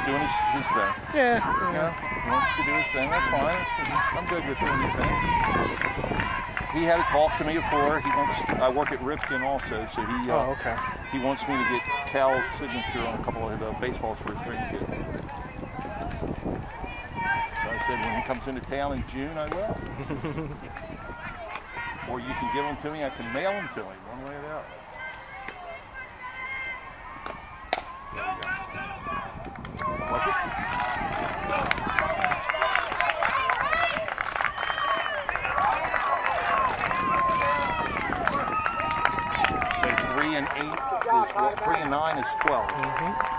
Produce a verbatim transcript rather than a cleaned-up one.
doing his, his thing. Yeah. You know, he wants to do his thing. That's fine. I'm good with doing your thing. He had a talk to me before. He wants. To, I work at Ripken also, so he. Uh, oh, okay. He wants me to get Cal's signature on a couple of the baseballs for his grandkid. So I said when he comes into town in June, I will. Or you can give them to me. I can mail them to him, one way or the other. There we go. Was it? So three and eight is what? Three and nine is twelve. Mm-hmm.